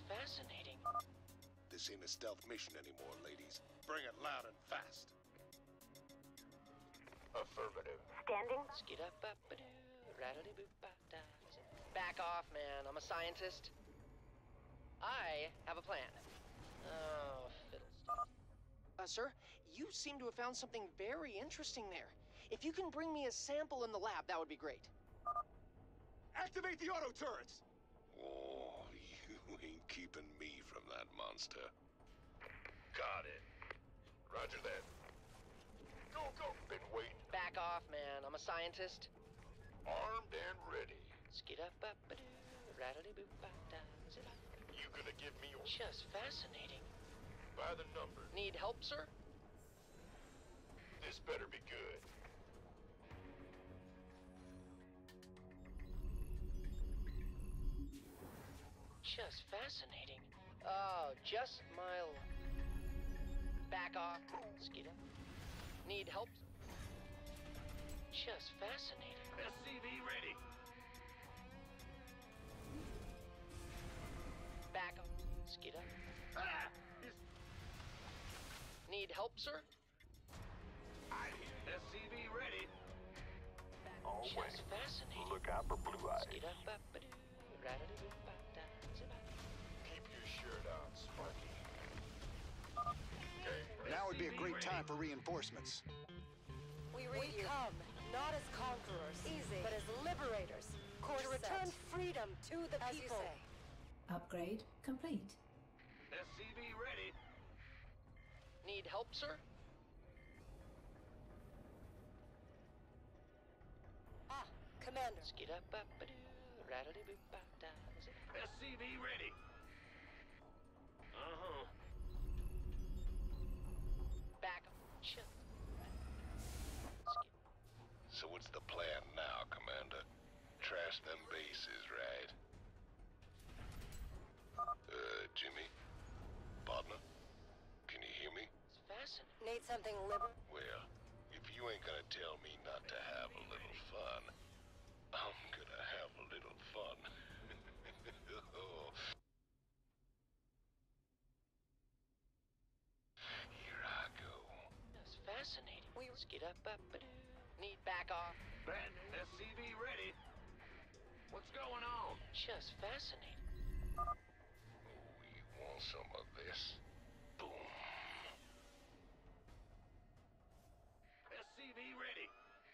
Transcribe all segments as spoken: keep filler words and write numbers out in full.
fascinating. This ain't a stealth mission anymore, ladies. Bring it loud and fast. Affirmative. Standing. Skid-up-up-a-doo, rattly-boop-ba-da. Back off, man. I'm a scientist. I have a plan. Oh, fiddlesticks. Uh, sir, you seem to have found something very interesting there. If you can bring me a sample in the lab, that would be great. Activate the auto turrets! Oh, you ain't keeping me from that monster. Got it. Roger that. Go, go. Been waiting. Back off, man. I'm a scientist. Armed and ready. Skid-up-up-a-doo, rattly-boop-ba-da. You gonna give me your... Just fascinating. By the number. Need help, sir? This better be good. Just fascinating. Oh, just my... l- Back off. Skid up. Need help? Just fascinating. S C V ready. Back up. Skid up. Ah! This... Need help, sir? I... S C V ready. All way. Just fascinating. Look out for blue eyes. Skid up, up, a doo, rattly boop, ba da, zip up. Keep your shirt on, Sparky. Okay. Now would be a S C V great ready. time for reinforcements. We read We you. come, not as conquerors, Easy. but as liberators, Course to return set. freedom to the As you people. say. Upgrade complete. S C V ready. Need help, sir? Ah, Commander. Skid up, up, a doo, rattly boop, ba da, zip up. S C V ready. Uh-huh. Back up. Chill. Skid. So what's the plan now, Commander? Trash them bases, right? Uh, Jimmy? Partner? Can you hear me? It's fascinating. Need something liber... Well, if you ain't gonna tell me not to have a little fun, I'm gonna have a little fun. Oh. Here I go. That's fascinating. We- Skid up, up, a doo. Need back off. Ben, S C V ready. What's going on? Just fascinating. Oh, you want some of this? Boom. S C V ready.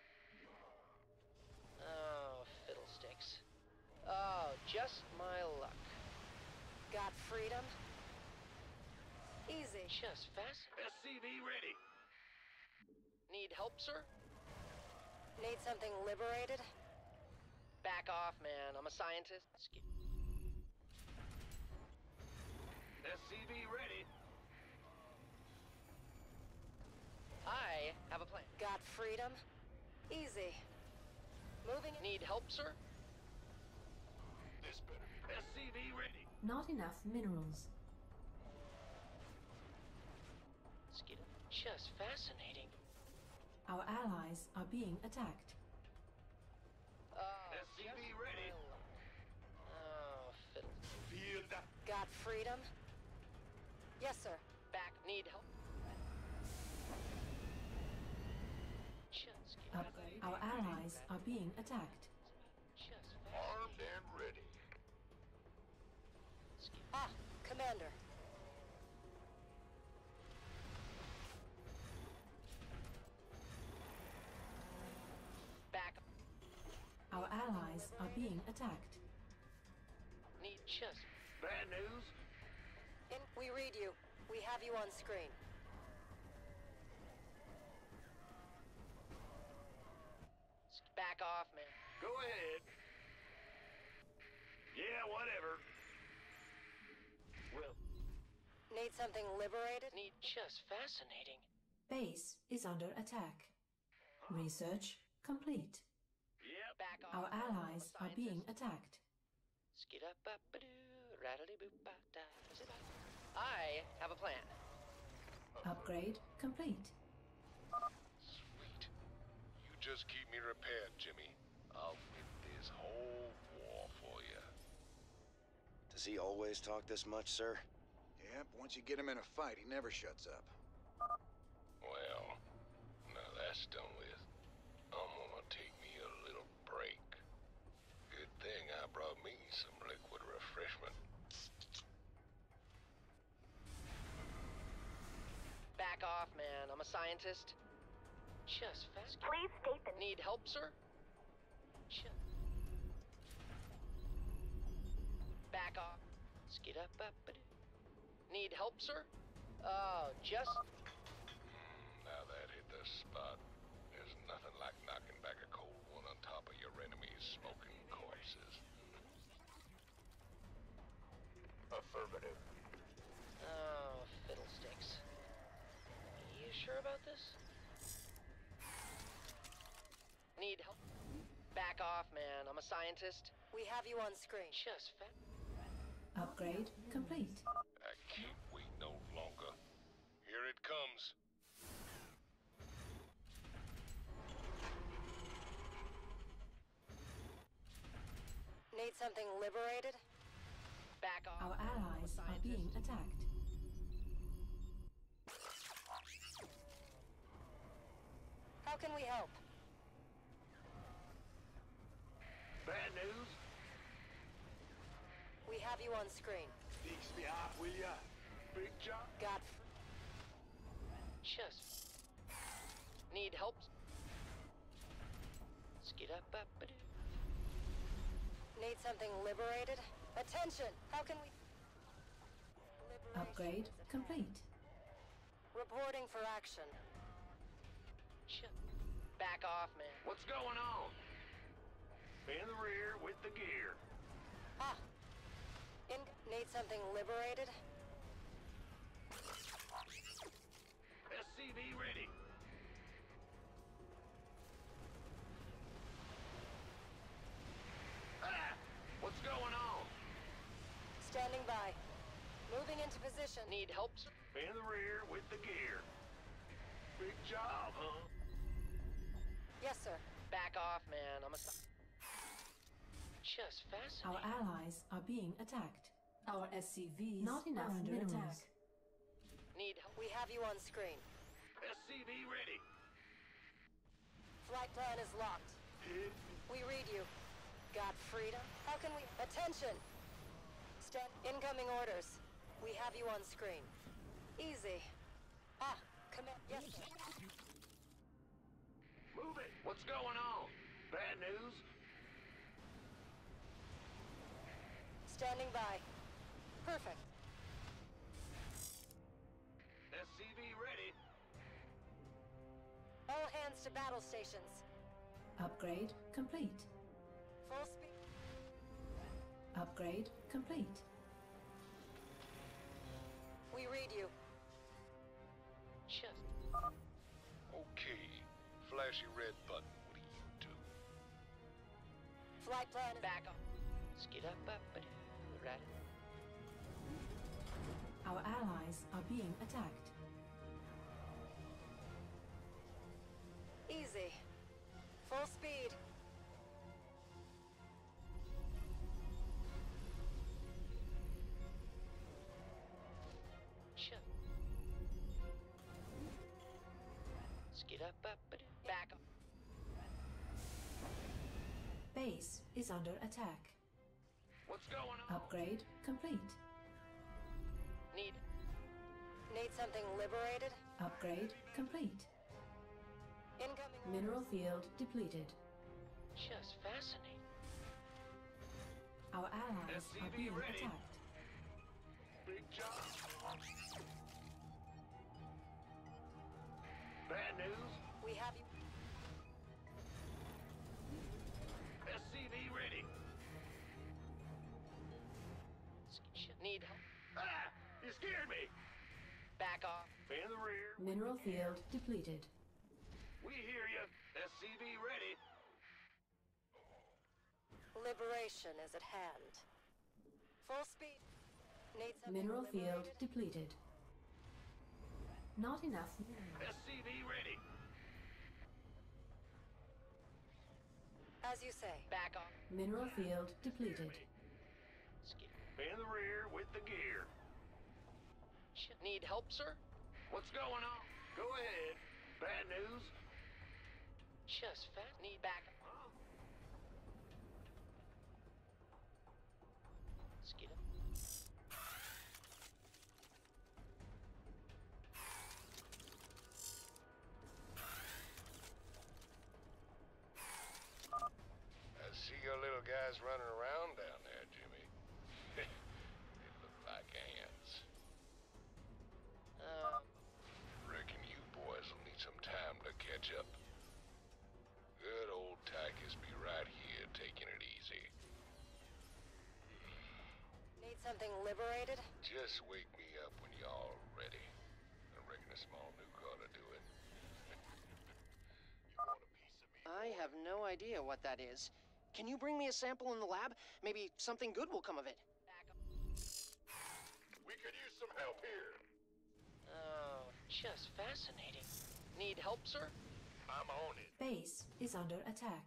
Oh, fiddlesticks. Oh, just my luck. Got freedom? Easy. Just fascinating. S C V ready. Need help, sir? Need something liberated? Back off, man. I'm a scientist. Skid. S C V ready. I have a plan. Got freedom? Easy. Moving in. Need help, sir? This better be. S C V ready. Not enough minerals. Skid. Just fascinating. Our allies are being attacked. Oh, S C V just ready. my luck. Oh, fiddle. Feel that. Got freedom? Yes, sir. Back. Need help. Just skid. Up- our allies are being attacked. Just Armed fascinating. and ready. Skid. Ah, Commander. Back. Our allies are being attacked. Need just. Bad news. In. We read you. We have you on screen. Back off, man. Go ahead. Yeah, whatever. Well, Need something liberated? Need just fascinating. Base is under attack. Research complete. yep. Back off. Our man. I'm a allies are being scientist. attacked. Skid up, up, a doo, rattly boop, ba da, zip up. I have a plan. Upgrade complete. Sweet. You just keep me repaired, Jimmy. I'll win this whole war for you. To Does he always talk this much, sir? Yep, once you get him in a fight, he never shuts up. Well, now that's done with. I'm gonna take me a little break. Good thing I brought me some liquid refreshment. Back off, man. I'm a scientist. Just fast. Please state the Need help, sir? Just. Back off. Skid up, up, up. Need help, sir? Oh, just. Now that hit the spot. There's nothing like knocking back a cold one on top of your enemy's smoking corpses. Affirmative. Oh, fiddlesticks. You sure about this? Need help? Back off, man. I'm a scientist. We have you on screen. Just fa- Upgrade complete. I can't wait no longer. Here it comes. Need something liberated? Back off. Our allies are being attacked. How can we help? Bad news? We have you on screen. Fix me up, will ya? Big job? Got Just. Need help? Skid up, up, up. Need something liberated? Attention! How can we... Liberation Upgrade is at complete. hand. Reporting for action. Just. Back off, man. What's going on? In the rear with the gear. Ah! In... Need something liberated? S C V ready. Ah! What's going on? Standing by. Moving into position. Need help, sir? In the rear with the gear. Big job, huh? Yes, sir. Back off, man. I'm a sci- Just fascinating. Our allies are being attacked. Our S C Vs Not enough are under minerals. attack. Need help. We have you on screen. S C V ready. Flight plan is locked. Hit. We read you. Got freedom? How can we... Attention! Stand... Incoming orders. We have you on screen. Easy. Ah, command... Yes, sir. Move it. What's going on? Bad news? Standing by. Perfect. S C V ready. All hands to battle stations. Upgrade complete. Full speed. Upgrade complete. We read you. Just. Okay. Flashy red button. What do you do? Flight plan is... Back off. Skid up, up, up. Right. Our allies are being attacked. Easy. Full speed. Just. Skid up, up, up. Back off. Base is under attack. What's going on? Upgrade complete. Need. Need something liberated? Upgrade complete. Incoming... Mineral field depleted. Just fascinating. Our allies S C are V being ready. attacked. Big job. Bad news? We have you... S C V ready. Sk- Need help. Ah! You scared me. Back off. In the rear. Mineral field depleted. We hear you. S C V ready. Liberation is at hand. Full speed. Need something Mineral field liberated? depleted. Not enough. S C V ready. As you say. Back off. Mineral field depleted. Skid. In the rear with the gear. Sh- Need help, sir? What's going on? Go ahead. Bad news? Just fat. Need back. Huh? Skid up. I see your little guys running around down there, Jimmy. They look like ants. Uh, Reckon you boys will need some time to catch up. Good old Tychus be right here taking it easy. Need something liberated? Just wake me up when y'all are ready. I reckon a small nuke ought to do it. You want a piece of me? I have no idea what that is. Can you bring me a sample in the lab? Maybe something good will come of it. We could use some help here. Oh, just fascinating. Need help, sir? I'm on it. Base is under attack.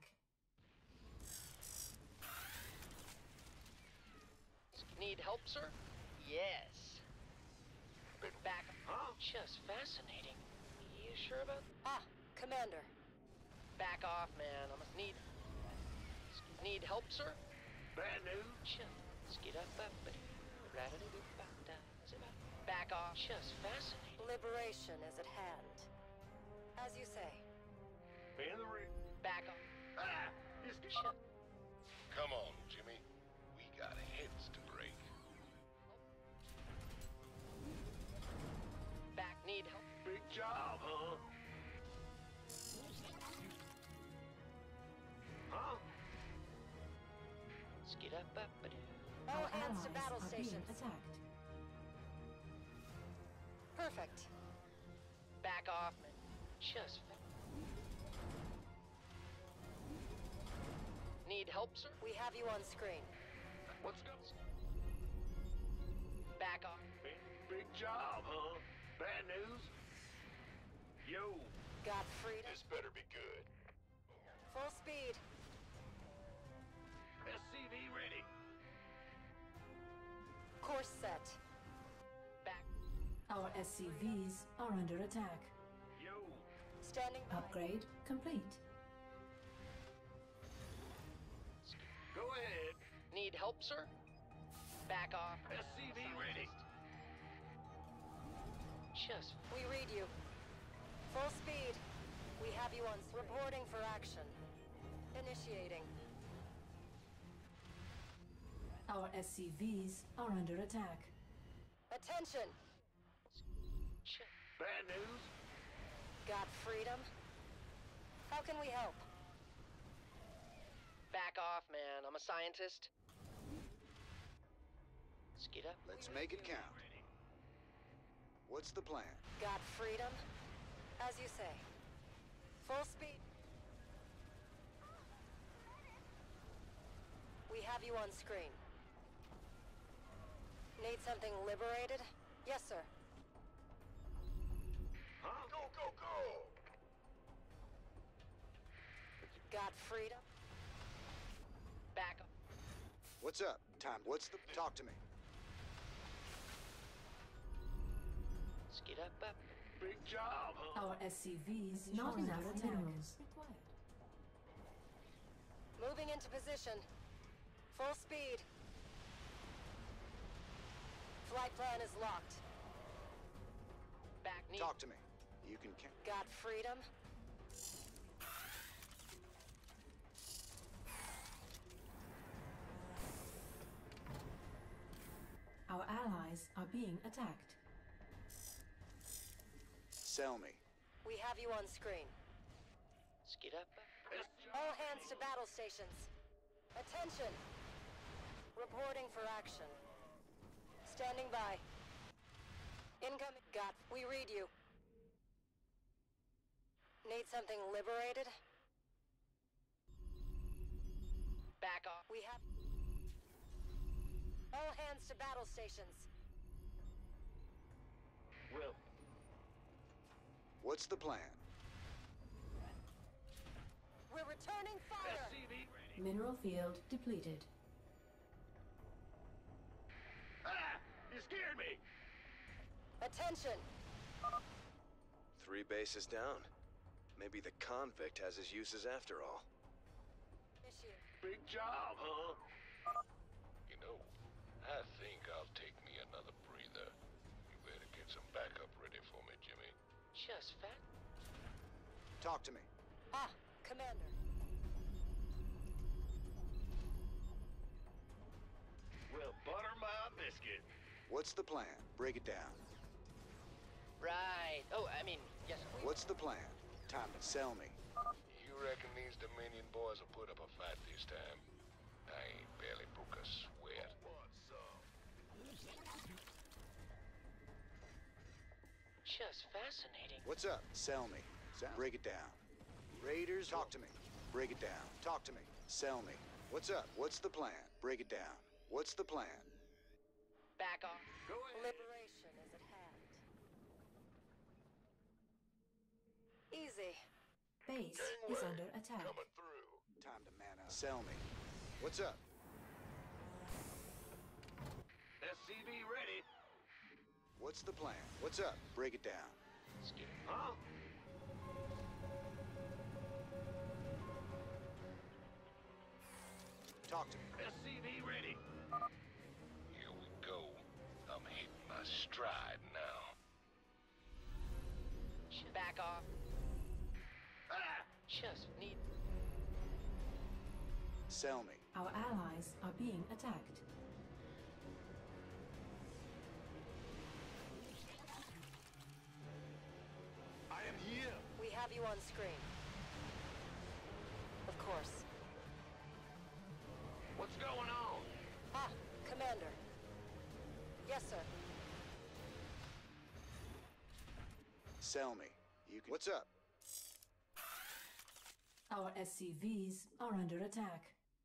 Need help, sir? Yes. Back. Huh? Just fascinating. You sure about? Ah, Commander. Back off, man. I must need. Need help, sir? Bad news? Just skid up, up, but back off. Just fascinating. Liberation is at hand. As you say. In the rear. Back off. Ah! Just Shut. Come on, Jimmy. We got heads to break. Back. Need help. big job, huh? Huh? Skid up, up, but All Our hands to allies battle are being stations. attacked. Perfect. back off, man. Just. Fa- Need help, sir? We have you on screen. What's going? Back off. Big, big job, huh? Bad news? Yo, Got freedom. This better be good. Full speed. S C V ready. Course set. Back. Our S C Vs are under attack. Yo, Standing by. Upgrade complete. go ahead. Need help, sir? Back off. S C V ready. Just. We read you. Full speed. We have you on screen. Reporting for action. Initiating. Our S C Vs are under attack. Attention. Just. Bad news? Got freedom? How can we help? Back off, man. I'm a scientist. Skid up. Let's make it count. What's the plan? Got freedom? As you say. Full speed. We have you on screen. Need something liberated? Yes, sir. Huh? Go, go, go! Got freedom? Back off. What's up? Time. What's the... Talk to me. Skid up, up. Big job, huh? Our S C Vs not enough minerals required. Moving into position. Full speed. Flight plan is locked. Back. Need. Talk to me. You can count. Got freedom? Our allies are being attacked. Sell me. We have you on screen. Skid up, up. S All hands to battle stations. Attention! Reporting for action. Standing by. Incoming. Got. We read you. Need something liberated? Back off. We have. All hands to battle stations. Will. What's the plan? We're returning S fire! C V ready. Mineral field depleted. Sentry base is down. Maybe the convict has his uses after all. Issue. Big job, huh? You know, I think I'll take me another breather. You better get some backup ready for me, Jimmy. Just fat. Talk to me. Ah, Commander. Well, butter my biscuit. What's the plan? Break it down. Right. Oh, I mean, yes. What's the plan? Time to sell me. You reckon these Dominion boys will put up a fight this time? I ain't barely broke a sweat. Just fascinating. What's up? Sell me. Sound. Break it down. Raiders, talk to me. Break it down. Talk to me. Sell me. What's up? What's the plan? Break it down. What's the plan? Back off. Go ahead. Liberation is at hand. Easy. Base is under attack. Coming through. Time to man up. Sell me. What's up? S C V ready. What's the plan? What's up? Break it down. Skip. Huh? Talk to me. S C V ready. Here we go. I'm hitting my stride now. Back off. Ah! Just need. Sell me. Our allies are being attacked. I am here. We have you on screen. Of course. What's going on? Ah, Commander. Yes, sir. Sell me. You can. What's up? Our S C Vs are under attack.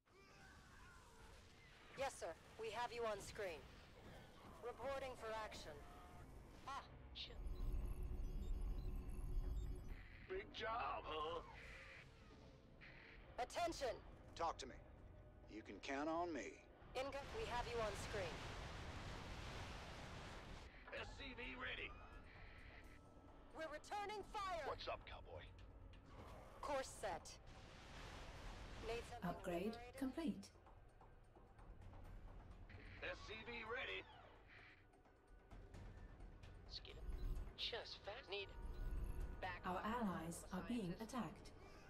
Yes, sir. We have you on screen. Reporting for action. Ah, Shit. Big job, huh? attention. Talk to me. You can count on me. Income. We have you on screen. S C V ready. We're returning fire. What's up, cowboy? Course set. Need something Upgrade liberated? complete. S C V ready. Skid. Just fast. Need. Back. Our allies are being attacked.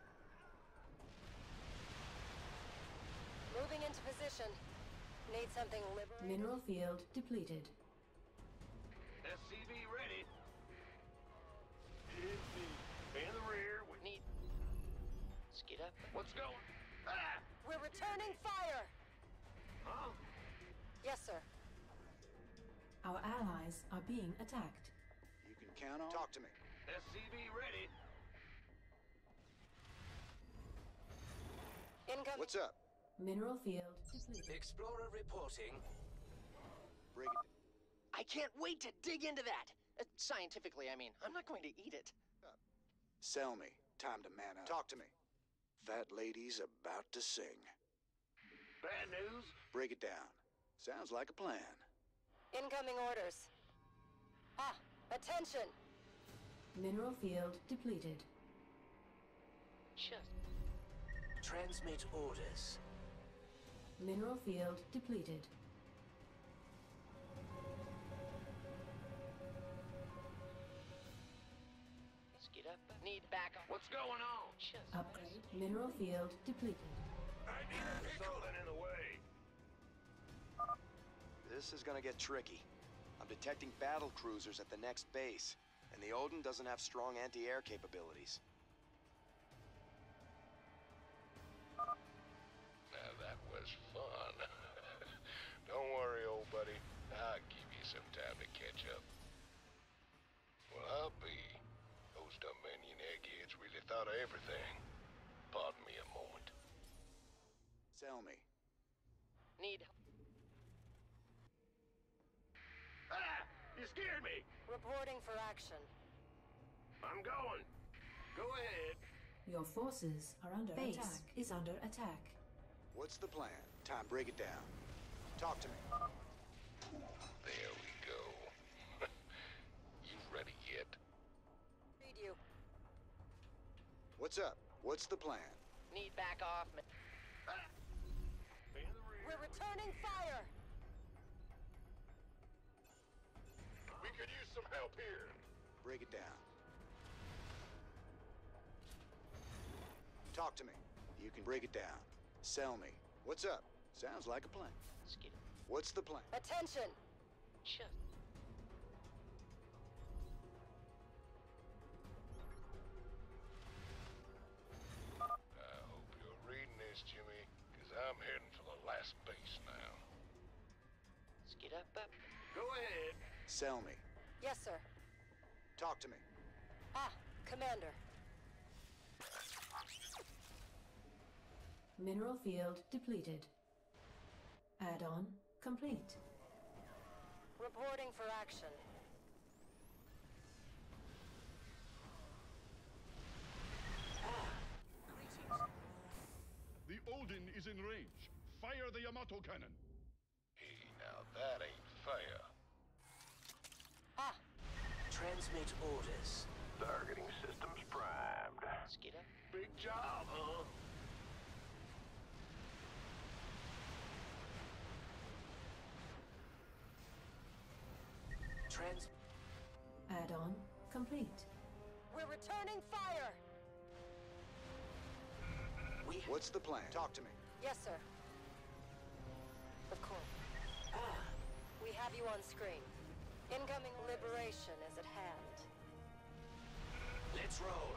Moving into position. Need something liberated? Mineral field depleted. S C V ready. In the, in the rear. We Need. Skid up. What's going? Ah! We're returning fire. Huh? Yes, sir. Our allies are being attacked. You can count on. Talk to me. S C V ready. Income. What's up? Mineral field depleted. Explorer reporting. Break it. I can't wait to dig into that. Uh, scientifically, I mean. I'm not going to eat it. Sell me. Time to man up. Talk to me. That lady's about to sing. Bad news. Break it down. Sounds like a plan. Incoming orders. Ah, attention. Mineral field depleted. Just. Transmit orders. Mineral field depleted. Skid up. Need back. What's going on? Just. Upgrade. Mineral field depleted. I need a something in the way. This is gonna get tricky. I'm detecting battle cruisers at the next base, and the Odin doesn't have strong anti-air capabilities. Now that was fun. Don't worry, old buddy. I'll give you some time to catch up. Well, I'll be. Those Dominion eggheads really thought of everything. Pardon me a moment. Sell me. Need. Ah! You scared me. Reporting for action. I'm going. Go ahead. Your forces are under Base attack. Is under attack. What's the plan? Time, break it down. Talk to me. There we go. You ready yet? Read you. What's up? What's the plan? Need back off, man. We're returning fire! We could use some help here. Break it down. Talk to me. You can break it down. Sell me. What's up? Sounds like a plan. Skid. What's the plan? Attention! Just. I hope you're reading this, Jimmy, because I'm heading for the last base now. Skid up, up. Go ahead. Sell me. Yes, sir. Talk to me. Ah, Commander. Mineral field depleted. Add-on complete. Reporting for action. The Odin is in range. Fire the Yamato cannon. Hey, now that ain't fair. Ah, Transmit orders. Targeting systems primed. Skid up. Big job, huh? Trans. Add-on complete. we're returning fire! We. What's the plan? Talk to me. Yes, sir. Of course. Ah. We have you on screen. Incoming liberation is at hand. Let's roll.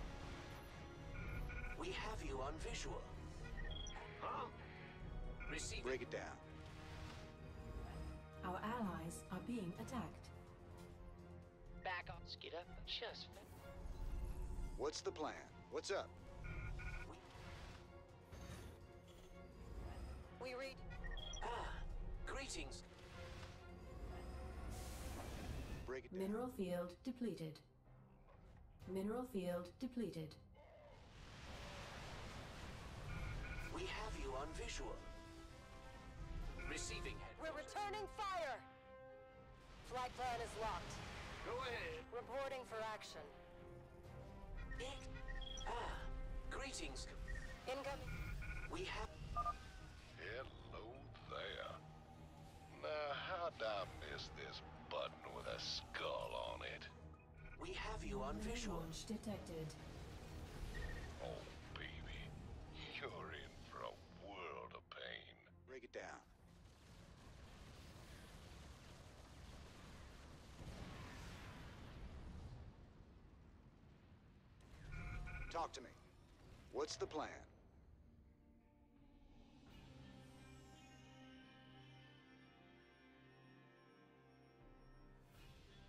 We have you on visual. Huh? Receive. Break it down. Our allies are being attacked. Back off. Skid up. Just. What's the plan? What's up? We read. Ah. Greetings. Break it down. Mineral field depleted. Mineral field depleted. We have you on visual. Receiving head. We're returning fire! Flight plan is locked. Go ahead. Reporting for action. Ex- ah. Greetings. Incoming. We have. Hello there. Now, how'd I miss this button with a skull on it? We have you on visual. Launch detected. Oh, baby. You're in for a world of pain. Break it down. Talk to me. What's the plan?